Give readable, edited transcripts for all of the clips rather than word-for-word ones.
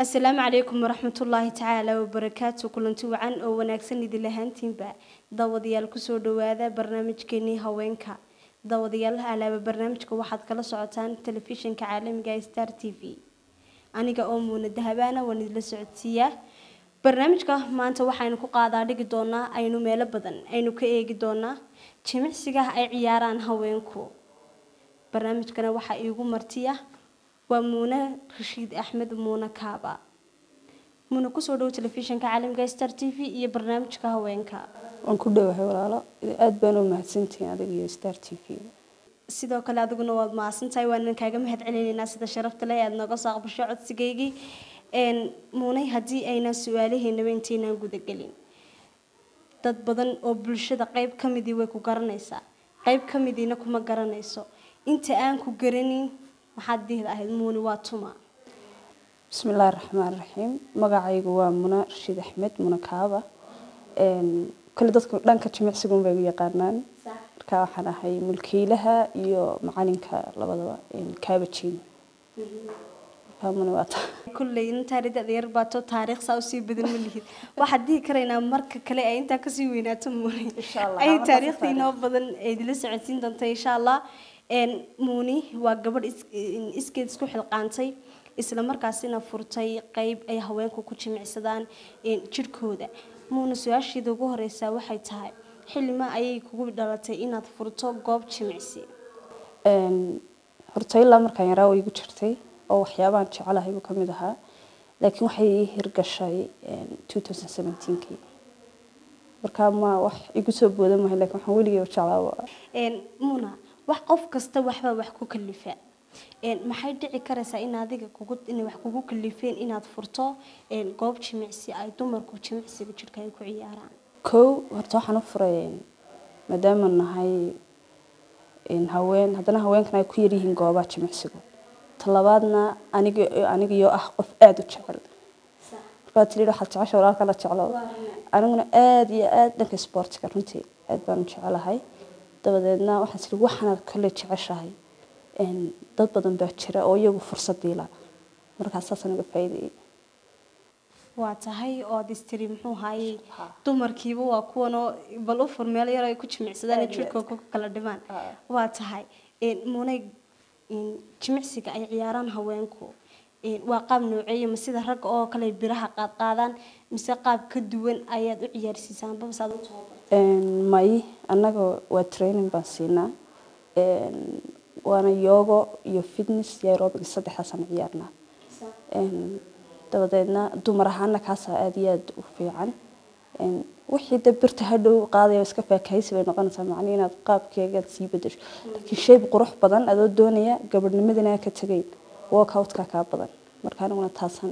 السلام عليكم ورحمة الله تعالى وبركاته كلنتو عن أو وناكسن دي لهانتين با داوديال كسو دوادا برنامج كيني هاوينكا داوديال على برنامج كواحد كلا سعوتان تلفزيون كعالم جاي ستار تي في أنيقا أمون الدهبانة ونزل سعودية برنامج كه ما أنت وحين كقاعدة ديك دونا أينو ميل بدن أينو كأيج دونا جميع سجاه أي عياران هاوينكو برنامج كنا وحا يقوم مرتيه ومونة رشيد أحمد مونة كابا مونة كسودو تلفزيون كعالم جاي ستار تي في إيه برنامج كهوينكا وأنكو ده وحولا أد بانو مهتسنتين هذا ستار تي في sidoo kale adiguna waad maasantahay waan kaaga mahad celinayna sida sharafta leh aad naga soo qabsho codsigeygii muunay hadii ayna su'aalaheena intaynaan guda galin dad badan oo bulshada qayb kamidii way ku garanaysaa qayb kamidiina kuma garanayso inta aan ku garanin waxaad diidahay muuni waa tuma بسم الله الرحمن الرحيم magacaygu waa Muna Rashid Ahmed Muna Kaaba kala dadku dhanka jimicsiga bay u yaqaanaan marka waxaan ahay mulkiilaha iyo macalinka labadaba Kaabajin Muna kulay inta ridada yar baato taariikh saa u sii badan ma lihid waxaad dii kareynaa marka kale ay inta ka sii weynaato muuni ay taariikhdiina badan ay dila socodsiin doonto insha Allah muuni waa gabadh iskeed isku xilqaantay isla markaasina furtay qayb ay haweenku ku jimicsadaan jirkooda muuna su'aashiida ugu horeysa waxay tahay xilma ayay kugu dhalatay inaad furto goob jimicsi horta ilaa markaan yaraa way igu jirtay oo waxyaabahan jecelahay uu kamid ahaa laakiin waxay hirgashay 2017kii marka ma wax igu soo boodan ma laakiin waxaan weligay jeclaa muuna wax qof kasta waxba wax ku kalifa maxay dhici karaysaa in adiga in wax kugu kalifeen inaad furto goob jimicsi ay dumarku jimicsiga jirka ay ku ciyaaraan horta waxaan u furay maadaama nahay haween haddana haweenkan ay ku yar yihiin goobaha jimicsiga talabaadna aniga iyo qof aad u jecel marka tiriid waxa jecesha walaalka la jeclo aniguna aad iyo aad dhanka sportka runtii aad baan u jecelahay dabadeedna waxaan sii waxaan kale jeceshahay dad badan baa jira oo iyagu fursad diila markaas saasana uga faa'iideeyay waa tahay oo distri muxuu haayay dumarkiiba waa kuwan oo bal u furmeel yar ay ku jimicsadaan jirkooda ku kala dhimaan waa tahay muunay jimicsiga ay ciyaaraan haweenku waa qaab nooceeyo ma sida rag oo kale biraha qaadaan mise qaab ka duwan ayaad u ciyaarsiisaan babasaad u tababar may anaga waa training baan siinaa وانا يوغا iyo fitness iyo aerobics saddexdaas ciyaarna dabadeedna dumarahaana kaas aad iyo aad u fiican wixii dabirta hadhow qaadayo iska faakaysi bay noqonaysaa macna inaad qaabkeega sii bedesho laakiin shay qurux badan adoo doonaya gabadhnimadina ka tagay workout-ka ka badan marka aniguna taasan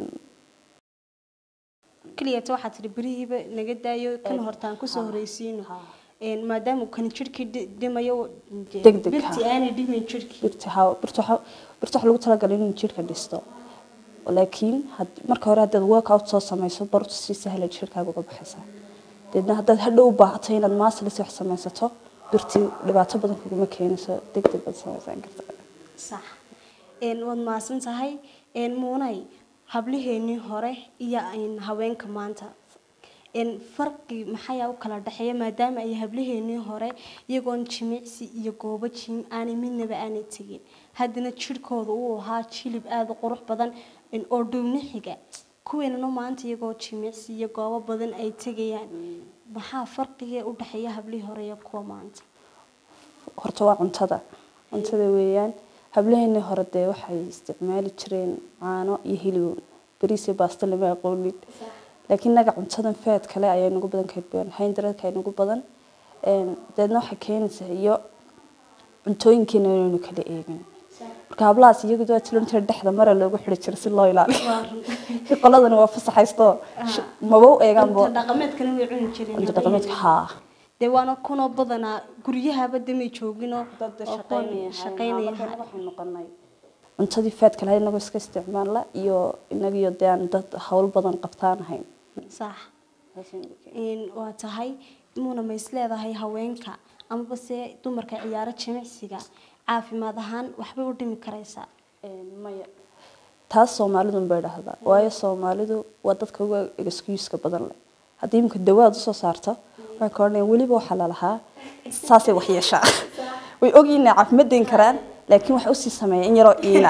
kaliya waxa tiri birihiiba naga daayo kan hortaan ku soo horeysiino maadaama kan jirkii dhimayo birti aanay dhimin jirkii birta lagu talagalay in jirka dhisto laakiin marka hore hadda workout soo samayso bartu si sahlan jirkaaga uga baxaysa dadna hadda hadhow u baahato inaad muscles wax samaysato birti dhibaato badan kuma keenayso degdeg baad samaysan kartaa sax wad maasan tahay muunay habliheenii hore iyo haweenka maanta farqi maxay u kala dhaxeeya maadaama ay habliheenii hore iyagoon jimicsi iyo goobo jim aan midnaba aan tagin hadana jirkooda uu ahaa jilib aad u qurux badan oo dhownixiga kuweena maanta iyagoo jimicsi iyo goobo badan ay tagayaan maxaa farqiga u dhaxeeya hablihii hore iyo kuwa maanta horta waa cuntada weeyaan habliheenii hore waxay isticmaali jireen caano iyo hilib bariis iyo baasto lama aqoonin laakiin naga cuntadan faad kale ayaa nagu badan kaydbaan hayndradka ay nagu badan dadna waxa keenaysaa iyo cuntooyinkeena inaynu kala eegin marka hablaas iyagu waa tilmaanta dhexda mara loogu xiri jiray si loo ilaaliyo qoladana waa fasaxaysto mabow eegan boo dhaqameedkana way cuni jireen dhaqameedka ha deewaana kuna badana guriyahaba damay joogino dad shaqeynaya waxaan noqonay cuntadii faad kale inagu iska isticmaalna iyo inagiyo dad hawl badan qabtaan ahayn صح waa tahay muuna ma isleedahay haweenka ama base dumarka ciyaaro jimicsiga caafimaad ahaan waxba u dhimi karaysaa maya taas Soomaalidu bay dhahdaa waayo Soomaalidu waa dadka ugu excuse ka badan leh haddii imka dawaad soo saarto waxay koornay waliba waxa la lahaa saasay wax yeeshaa way ogyihiin caafimaadin karaan laakiin waxa uu sii sameeyay in yaro iina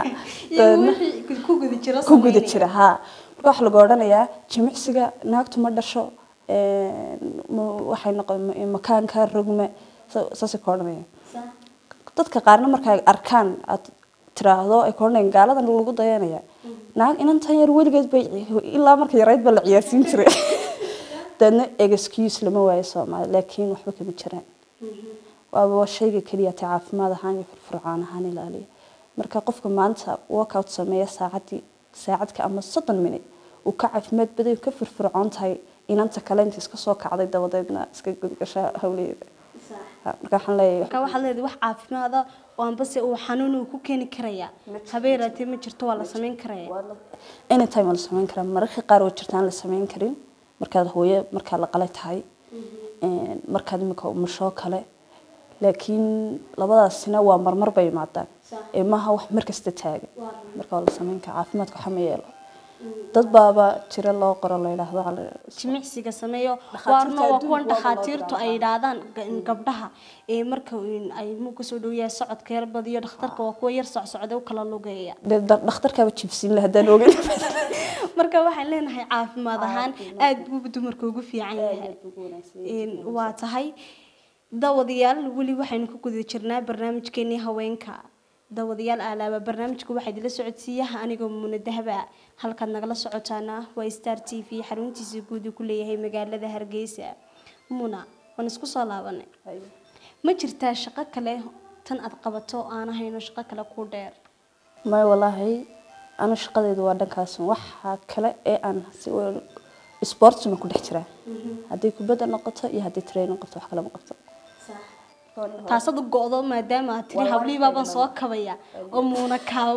ku guda jira ha wax lagu oranayaa jimicsiga naagtu ma dhasho waxay noqon makaanka rugme saasay koornay dadka qaarna markay arkaan tiraahdo ay koornay gaaladan lagu dayanaya naag inantan yar weligeed bay ilaa markay yarayd bal ciyaarsiin jiray dadna excuse lama waayo Soomaali laakiin waxba kama jiraan waa shayga kaliya caafimaad ahaan iyo firfircoon ahaan ilaaliya marka qofka maanta workout sameeya saacadka ama 30 minute uu ka caafimaad baday ka firfircoon tahay inanta kale inta iska soo kacday dabadeedna iska gudgasha hawleeda marka waxaan leeyahay wax caafimaad ah oo aan bas uu xanuun ku keeni karaya habeeraatee ma jirto waa la sameyn karaya anytime la sameyn karaa mararka qaar oo jirtaan la sameyn karin markaad hooyo marka la qalay tahay markaad imika umusho kale laakiin labadaasina waa marmar bay imaadaan maaha wax markasta taagan marka la sameyn ka caafimaadka waxa ma yeelo dad baaba jira loo qoro la yiraahdo jimicsiga sameeyo waarna waa kuwan dhakhaatiirtu ay yiraahdaan gabdhaha marka ay ku soo dhaweeyay socodka yar badiyo dhakhtarka waa kuwa yar socda u kala lugeeya dhakhtarka ba jibsin la hadaan ogeyn marka waxaan leenahay caafimaad ahaan aad buu dumarka ugu fiican yahay waa tahay dawadayaal wali waxaynu ku guda jirnaa barnaamijkeena haweenka dawadayaal alaaba barnaamijku waxa idin la socodsiiyaha anigoo Muuna Dahaba halkaad nagala socotaana waa Star TV xaruntiisa guud ku leeyahay magaalada Hargeysa Muuna waan isku soo laabanay ma jirtaa shaqo kale tan aad qabato aan ahayno shaqo kale ku dheer ma wallahi ana shaqadeedu waa dhankaas waxa kale ee aan si sports ma ku dhex jiraa hadii kubadda noqoto iyo hadii train noqoto wax kale ma qabto taasadu go'do maadaama tiri habliiba baan soo kabaya oo Muuna kaaba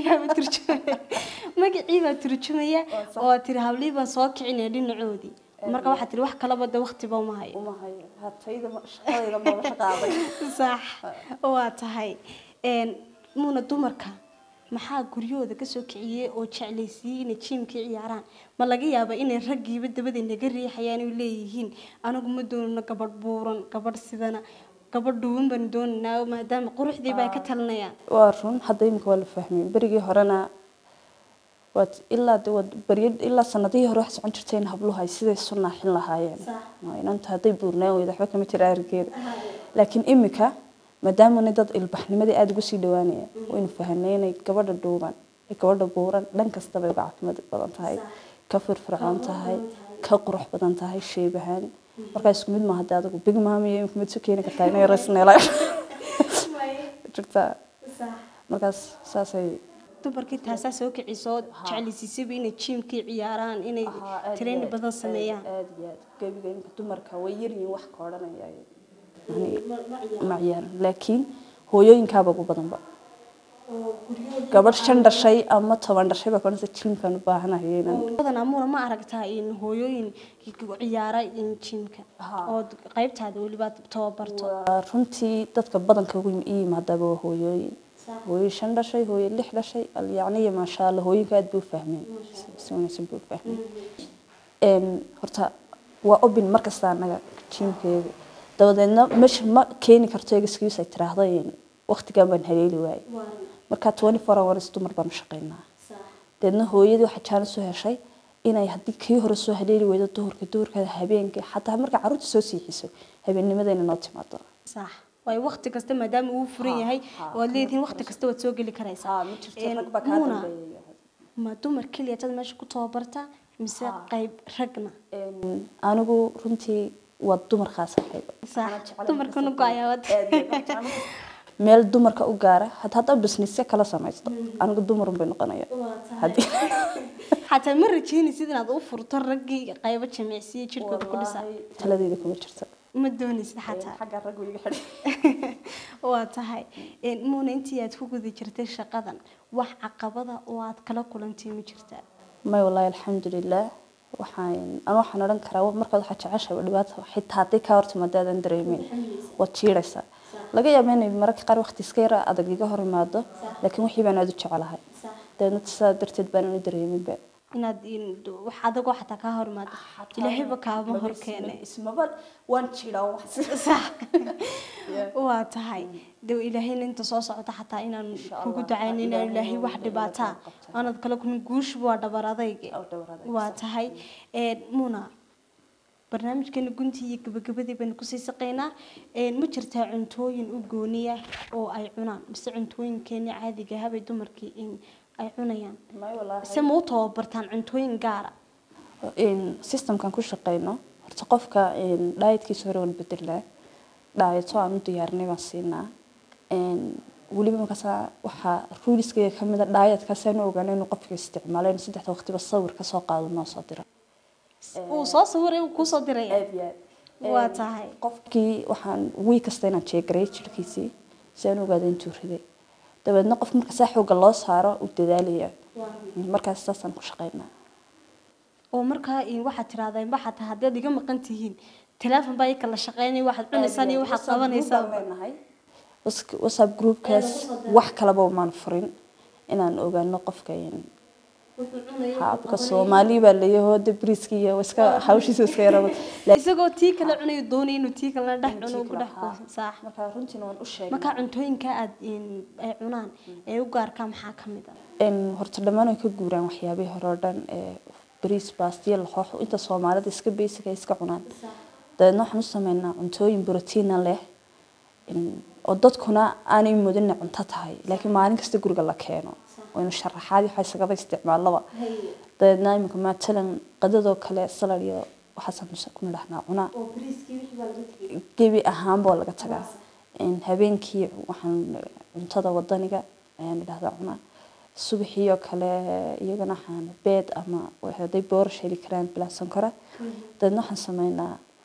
magaciiba turjumaya oo tiri habliiba soo kicinay dhinacoodii marka waxa tiri wax kala bada waqti ba uma hayo hatayda shaqadayda ma shaqaaday sax waa tahay Muuna dumarka maxaa guryooda ka soo kiciyay oo jeclaysiin inay gymka ciyaaraan ma laga yaabo inay ragiiba dabada naga riixayaan oo leeyihiin anigu ma doono gabadh buuran gabadh sidana gabadhuun ban doonaa maadaama quruxdii bay ka talinayaan waa run hadda imka wala fahmay barigii horena waad ilaa sanadihii hore wax socon jirteen habluhu ay sidee sunnaaxin lahaayeen ma inanta haday buurnaan weyda waxba kama jira argeeda laakiin imika maadaama dad ilbaxnimadii aad ugu sii dhawaanaya waynu fahanay inay gabadha dhuuban gabadha buuran dhan kasta bay caafimaad badan tahay ka firfircoon tahay ka qurux badan tahay sheebahan marka isku mid ma hadda adigu big mom iyo imka mid soo keeni kartaa inay rasneela jirta markaas saasay dumarkii taasa soo kiciso jeclaysiisay inay gymka ciyaaraan inay train badan sameeyaan aad gabiga imka dumarka way yaryihiin wax ka oranayay maciyaan laakiin hooyooyinkaaba ugu badanba gabadh 5 dhashay ama 10 dhashay ba koonta gymkan u baahanahay badan amuuna ma aragtaa in hooyooyin ciyaara in gymka oo qaybtaada waliba tababarto runtii dadka badanka ugu yimaadaba hooyooyin hooyo 5 dhashay hooyo 6 dhashay yani ma sha Allah hooyinka aad buu fahmeen si wanaagsan buu fahmeen horta waa open markasta anaga gymkeega dabadeedna ma keeni karto excuse ay tiraahdo waqtiga baan haleeli waay marka 24 hours dumar baan shaqeynaa dadna hooyadu waxa jaan soo heshay inay hadii kii hore soo haleeli weydo duhurka habeenkii xataa marka caruurta soo siixiso habeennimadayna noo timaado sax way waqti kasta maadaama uu furan yahay oo leeyihiin waqti kasta waad soo gali karaysaa ma dumar kaliya tad meesha ku tababarta mise qayb ragna anigu runtii waa dumar khaas ah dumarkuna go'ayaad meel dumarka u gaara hadda business kala samaysto anigu dumar bay noqonaya hadii hatta ma rajeynaysid inaad u furto ragii qayb jimicsiga jirkooda ku dhisaa taladeeda kuma jirto ma doonaysid hatta xagga rag wiiga xidhay waa tahay Muuna intii aad ku guda jirtay shaqadan wax caqabada oo aad kala kulantay ma jirtaa ma wallahi alxamdulillah waxaan oran karaa markaad waxa jeceshahay dhibaato xitaa hadii ka hortimaadaan dareemin waa jiiraysa laga yaabo inay mararka qaar waqti iska yar adag iga hor imaado laakiin wixii baan aad u jecelahay deedna sidaa darteed baan u dareeminba inaad wax adagoo xataa kaa hormaado ilaahayba kaama hor keenay ismaba waan jiraa wax sax waa tahay dee ilaahayna inta soo socota xataa inaan kugu ducayno inaan ilaahay wax dhibaataa aanad kala kulmin guushuba waa dhabar adayge waa tahay muna barnaamijkeena guntii iyo gabagabadii baynu kusii saqaynaa ma jirtaa cuntooyin u gooniya oo ay cunaan mise cuntooyinkeena caadiga habay dumarkii ay cunayaan se ma u tababartaan cuntooyin gaara systemkan ku shaqeyno horta qofka dietkiisa hore waan bedelnaa dieto aan u diyaarinay baan siinaa weliba markaasaa waxaa ruliskayga ka mid a dietkaasaan u ogaanay inuu qofka isticmaalo in 3 waqtiba sawir ka soo qaado noo soo diro uu soo sawiray uu kusoo diray waa tahay qofkii waxaan week kasta inaan jeegaray jirkiisii si aan ogaado intuu riday dabeedna qof marka saa xooga loo saaro uu dadaalaya markaas saasaan ku shaqeynaa oo markaa waxaad tiraahdaa waxa tahay haddaad iga maqan tihiin telefoon baa kala shaqeynay waxaad cunaysaan iyo waxaad qabanaysaa WhatsApp groupkaas wax kalaba maan furin inaan ogaano qofka habka Soomaali baa leeyahay debriski iyo iska hawshiisa iska yaraba isagoo tii kala cunayo doonay inuu tii kala dhex cuno ku dhex sax marka runtii waan u sheegay marka cuntooyinka aad ay cunaan ee u gaarka maxaa kamid ah horta dhamaan ay ka guuraan waxyaabaha hore oo dhan bariis baastiya laxoox inta Soomaalida iska basic ay iska cunaan dadna waxaan u sameynaa cuntooyin borotiin leh oo dadkuna aanay mudin cunto tahay laakiin maalin kasta guriga la keeno وإنه شرحات يحسقها استعمال لبا ده نايم كمان تلن قددو كله سلاليو وحسن مسكون لحنا عنا جيبي أهم بولا قتجا إن هبين كي وحن انتظر وضنيجا يعني لهذا عنا الصبحية كله يجنا حن بيت أما وهذا بورش اللي كران بلا سكرة ده نحن سمينا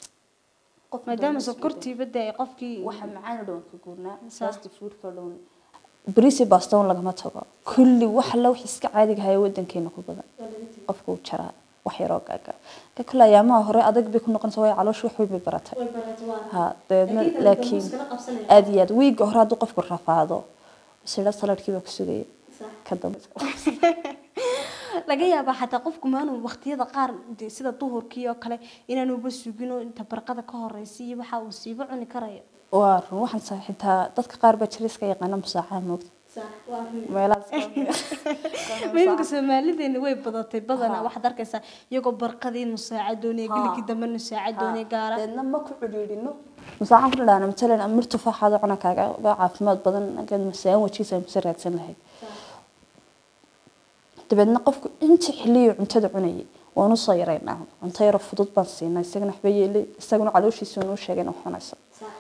ما دام سكرتي بدأ يقفكي وحن معانا لون كقولنا فاست فود كلون بريسي باستون لقمة تبا كل واحد لو حسك عادي هاي ودن كينو كبدا قفكو شرا وحيراك كل أيام هراء أدق بيكون نقن سوي على شو حبي بالبرتة ها لكن أدياد ويج هراء دو قفكو الرفاضو سيدا صلاة كيف كسوي كدم laga yaaba xataa qofku maanu waqtiyada qaar sida duhurkii oo kale inaanu bas sugino inta barqada ka horeysay waxa uu siiba cuni karayo waxaan saaxiibtaa dadka qaar baa jiriska yaqaan musaaca moogta meelka Soomaalideena way badatay badana waxaad arkaysaa iyagoo barqadii musaaca doonay gilkii dambe musaaca doonay gaara dadna ma ku xiriirino musaaca ku dhaana matalan amirtu faaxada cuna kaaga caafimaad badan agad masaan wajiisa musaraadsan lahayd dabadna qofku inta xilliyo cuntada cunayay waanu soo yareynaa cunto yar fudud baan siinaa isagana waxba yeelay isaguna calooshiisa inuu sheegay inuu xunayso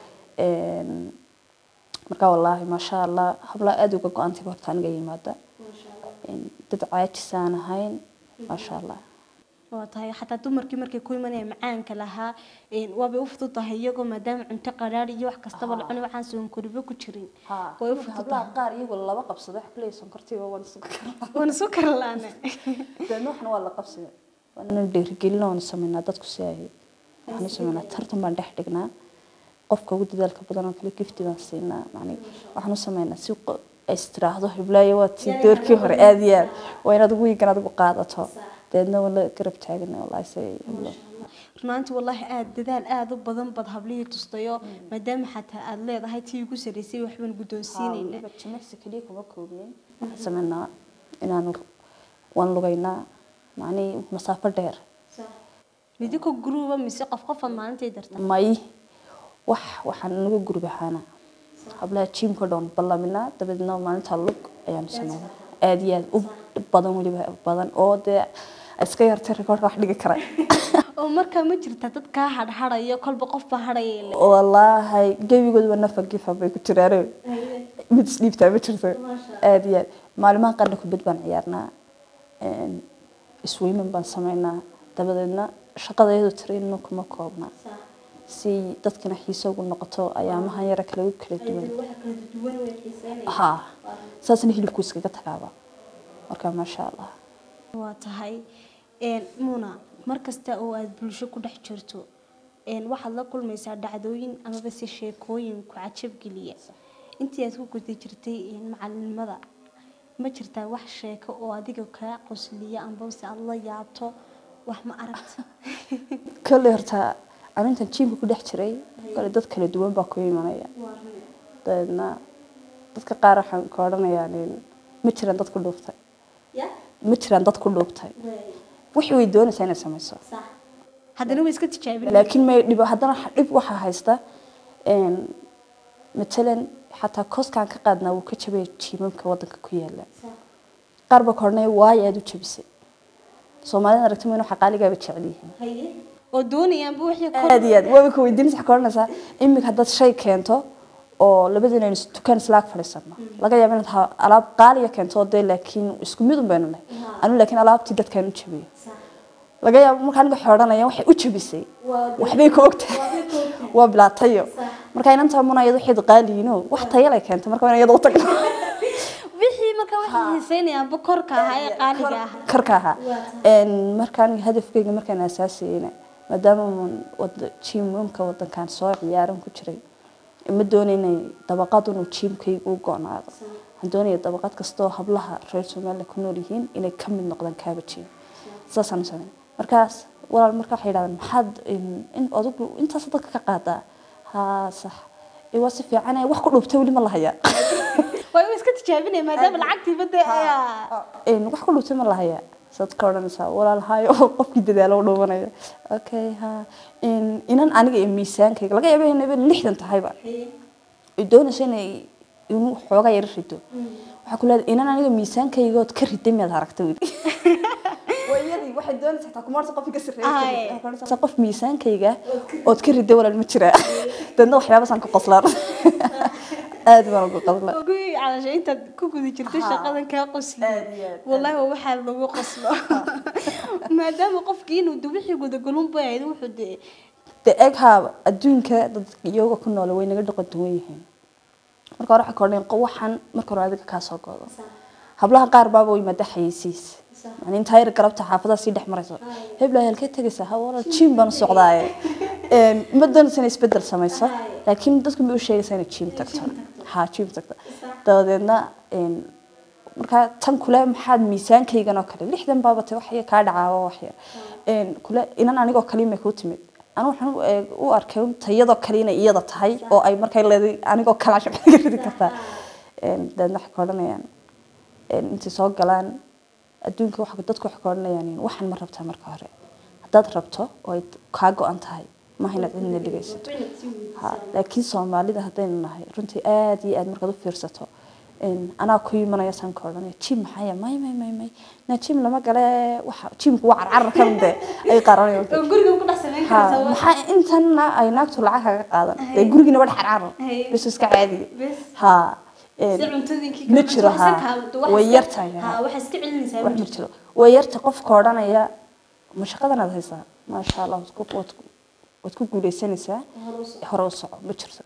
marka wallahi ma sha Allah habla aad uga go'aantay horta aniga yimaada dad caajisaan ahayn ma sha Allah waa tahay xataa dumarkii markay ku imanayaan macaanka lahaa waabay u fududahay iyagoo maadaama cunto qaraar iyo wax kastaba la cunay waxaan soo koribo ku jirin way u fududahay qaar iyagoo laba qabsado wax kale sonkortiiba waan sukar laana dadna waxna waa la qabsaday waan dhiirigelin oo sameynaa dadku si ay waxaan sameynaa tartan baan dhex dhignaa qofka ugu dadaalka badan oo kale gifti baan siinaa macni waxaan sameynaa si istiraahdo hiblaayo waa tii doorkii hore aad iyo aad waa inaad ugu yigan adigu qaadato dadna wala garab taagan wallahi say runtii wallahi aad dadaal aad u badan bad hablii tustayo maadaama xataa aad leedahay tii ugu sareysay waxban gudoonsiinayna jimicsi kaliya kuma koobneen sameynaa inaan waan lugaynaa macni masaafo dheer midiko gruuba mise qof maalintii darta may waxaan nagu gurbaxana hablaha jimka doon ballamina dabadna maalinta lug ayaan sameeyay aad iyo aad u badan waliba badan oo de iska yartay record wax dhigi kara oo marka ma jirta dad ka hadharayo kolba qof ba hadhayay wallahi gabigood wana fagifa bay ku tiraare mid sleepta ma jirto aad iyo aad maalmaha qarna ku bad baan ciyaarnaa isweyman baan sameynaa dabadeedna shaqadeedu tirayno kuma koobna si dadkana xiiso ugu noqoto ayaamahan yara kala duwan ha saasna hilibku iskaga tagaaba marka ma sha Allah waa tahay muna markasta oo aad bulsho ku dhex jirto waxaad la kulmaysaa dhacdooyin ama bas sheekooyin ku cajab geliya intii aad ku guday jirtay macalinimada ma jirtaa wax sheeko oo adiga kaa qosliya amba si aad la yaabto wax ma aragta kale horta arintan jiimka ku dhex jiray kale dad kala duwan baa ku imanaya dadna dadka qaar waxaan ka oranayaa ma jiraan dad ku dhuuftay ma jiraan dad ku dhuuftay wixii way doonaysaa inay samayso haddana way iska tijaabin laakiin ma dhib haddana dhib waxa haysta مثلا حتى كوس كان كقادنا وكتشبه تيمم كوضن كويلا قرب كورني واي أدو تشبسي سومالنا ركتم إنه حقالي جاب تشعليهم هي ودوني يعني بوحي كور هاديات وبكو يدين سحكورنا سا إمي كهدات شيء كنتو أو لبدنا نستكان سلاك فريسنا لقى يعملها ألعاب قالية كنتو ده لكن إسكميدهم بيننا أنا لكن ألعاب تدت كانوا تشبيه لقى يعمل كانوا حوارنا يوم حي وتشبسي وحبيك وقت وبلا طيب marka inanta munayadu xid qaaliino wax tayo leh keento marka inay iyadoo tagto wixii marka waxay hiiseynayaan bokorka ah ee qaaliga ah karka ah markaan hadafkayga markaan asaasiyayna maadaama wada jiimka wadankan soo ciyaaran ku jiray ma doonaynay dabaqad uu jiimkaygu u goonaado waxaan doonayay dabaqad kastoo hablaha reer Soomaaliya ku nool yihiin inay ka mid noqdaan kaaba jiim saasaan sameeyay markaas walaal marka waxay yiraahdaan maxaad in adigu intaas dadka ka qaadaa ها صح ايوا سفي انا wax ku dhubtay wali ma lahaya way iska tijaabinay maadaama lacagtii bada wax ku dhubtay ma lahaya sad ka oranaysa walaalhayo qofkii dadaalo dhoobanaya okay ha inan aniga miisaankayga laga yaabay inay 60 tahayba doonaysa inay inuu xooga yar rido waxa ku leedahay inan aniga miisaankayga oo ka riday mid aragtay ويدي واحد دون تحت كمارس قف يكسر رأسه سقف ميسان كيجا أو تكرر الدولة المتشرة تنو حياة بس عنك قصلار أدم عنك قصلار أقولي على شيء أنت كوكو ذي كرتش قدر كقصل والله هو واحد لو قصله ما دام قف كين ودوبي يقول يقولون بعيد وحد تأجها الدين كذا يوجا كنا لو وين قد قدويهم مركا راح كورنين قوحن مركا راح ذيك كاسو قاضي هبلها قاربا بوي مدحيسيس يعني أنت هاي ركبت حافظة سيد حمرته هبلا هالكيت تجسها والله تشيم بنا الصعداء مدن سنة يسبدل سميسة لكن دتكم بيقول شيء سنة تشيم تكتر ها تشيم تكتر تودينا مركا تم كلام حد ميسان كي جنا كله ليش دم بابا توحية كارد عوا وحية كله إن أنا نيجو كلمة كوتمت أنا وحنا وأركيهم تيجا كلينا يجا تهاي أو أي مركا الذي أنا جو كلاش كذي كذا ده نحكي يعني أنت صاق جلان adduunka waxa dadku wax koornayaan waxan ma rabtaa marka hore hadaad rabto oo ka go'an tahay ma hayna cidna dhigaysato ha laakiin Soomaalida hadaynu nahay runtii aad iyo aad markaad u fiirsato ana ku yimanaya san koornay jim maxay may na jim lama gale waxa jimku waa carcar kamde ay qaranayaan guriga ku dhaxsameyn kartaa waxa intan ay naagtu lacag kaga qaadan ee gurigina wada carcar bas iska caadi ha نجرها ويرتها ها وحس كعلن سامي نجرها ويرت قف كورنا يا مش قدرنا هذا ما شاء الله وتكون قولي سنسة هروس نجرها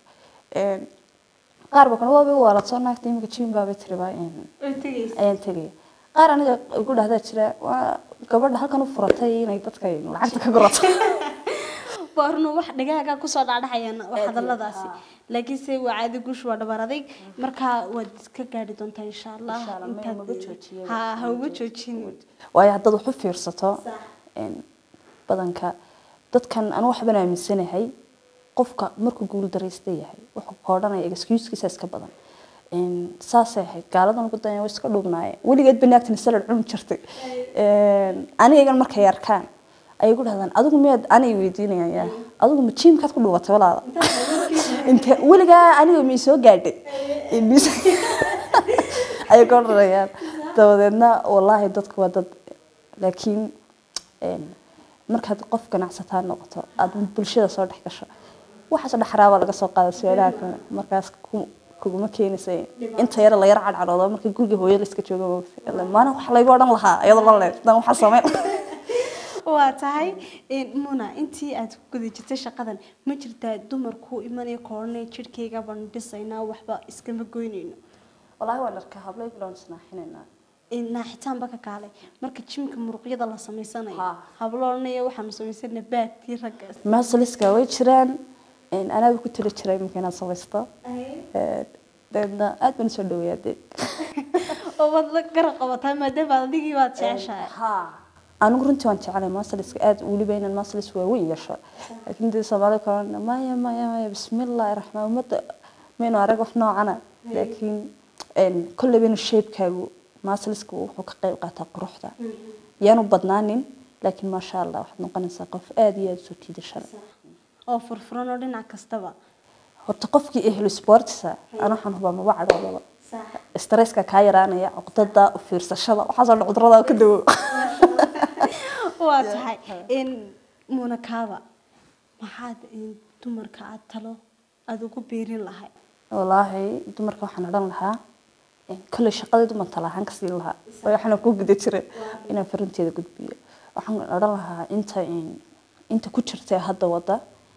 قاربك هو بيوالد صار نكتيم كتشين بابي تربا تجي قار أنا أقول هذا الشيء وقبل هالكانوا فرطي نيتك العادة كقرط بارنو wax dhagaaga ku soo dhaadhayaan wax hadaladaasi laakiin say waadi guush waa dhabaraaday marka wad iska gaari doontaa insha Allah inta ha ugu joojin way hadda wax u fiirsato badanka dadkan aan wax banaamisanahay qofka markuu guul dareystay yahay wuxuu qoodhanay excuse-kiisa iska badan saasay ahayd gaaladan ugu dayan way iska dhubnaayeen waligeed banaagtan salad cun jirtay aniga markay arkaan ay ku dhahdaan adigu meed anay weydiinayaan adigu ma jiimkaad ku dhuubatay walaal inta waliga aniga ma soo gaadhay ay qorayaan dabadeedna wallahi dadku waa dad laakiin markaad qof ganacsataa noqoto aad bulshada soo dhex gasho waxa soo dhaxraaba laga soo qaaday su'aalaha markaas kuma keenisay inta yar la yar cadcadoodo markii guriga hooyada iska joogo maana wax laga oran lahaa iyadoo la leeyahay waxa sameey waa tahay muna intii aad ku guda jirtay shaqadan ma jirtaa dumar ku imanay koornay jirkeyga baan dhisaynaa waxba iska ma goynayno wallahi waan arkaa hablay biloon snaaxinayna naaxitaan baka kaalay marka jimka muruqyada la sameysanayo habloonaya waxaan sameysana baadkii ragga ma saliska way jiraan أنا بكتير شراي ممكن أسويستا. ده أدمن سودوية ده. oo wad la garab qabataa maadaama adigii waad jeceshahay ها أنا قرنت وأنت على ماسلس قاد ولي بين الماسلس وين يشوا لكن دي سبالة كلام ما بسم الله الرحمن الرحيم من أرجع إحنا عنا لكن إن كل بين الشيب كابو ماسلس كو حقيقة قطع قروحته يانو بدنانين لكن ما شاء الله واحد نقنا سقف آدي صوتي دشرة oo furfuran oo dhinac kastaba وتقفك إهل سبورتس أنا حنبغى موعد والله استرس كايران يا عقدة وفرصة شذا وحصل عذرة وكده waa tahay in munakaaba maxaad dumarka aad talo aad ugu beerin lahay والله dumarka waxaan oran lahaa كل shaqadeedu ma talahan ka sii lahaa waxaan ku gudbi jiray inaan farinteeda gudbiyo waxaan oran lahaa inta ku jirtay hadda wada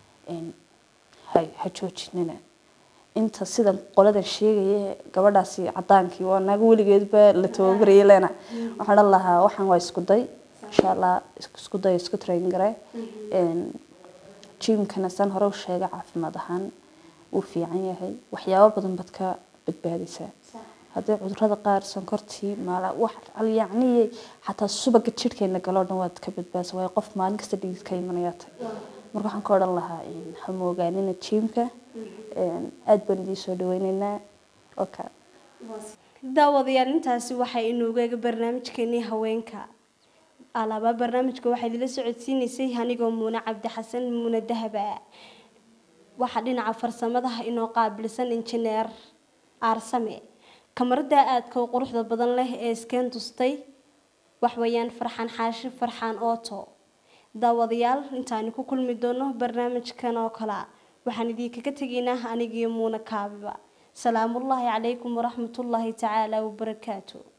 ha joojinina inta sidan qoladan sheegay gabadhaasi cadaankii waa naga waligeedba la tababarayay leena waxaan oran lahaa waxaan waa isku day insha Allah isku day isku train garay gym-kana san hore u sheegay caafimaad ahaan uu fiican yahay waxyaabo badan bad ka badbaadisa hadii cudurrada qaar sonkortii maala wax yacni xataa subaga jirkeena galo dhan waad ka badbaadisa way qof maalin kasta dhiig ka imanaya marka waxaan ka oran lahaa ha moogaanina gym-ka aad baan idin soo dhaweynaynaa okay daawadayaal intaasi waxay inooga barnaamijkeennii haweenka alaaba barnaamijka waxay idila socodsiinaysay anigoo Muuna Cabdi Xasan Muuna Dahaba waxa dhinaca farsamada inoo qaabilsan injineer Aarsame kamarada aadka quruxda badan leh ee iskeen tustay wax weeyaan Farxaan Xaashi Farxaan Ooto daawadayaal intaan ku kulmi doono barnaamijkan oo kala waxaan idinkaga tageynaa anigii Muuna Kaabiba salaamullaahi calaykum waraxmatullaahi tacaala wa barakaatuh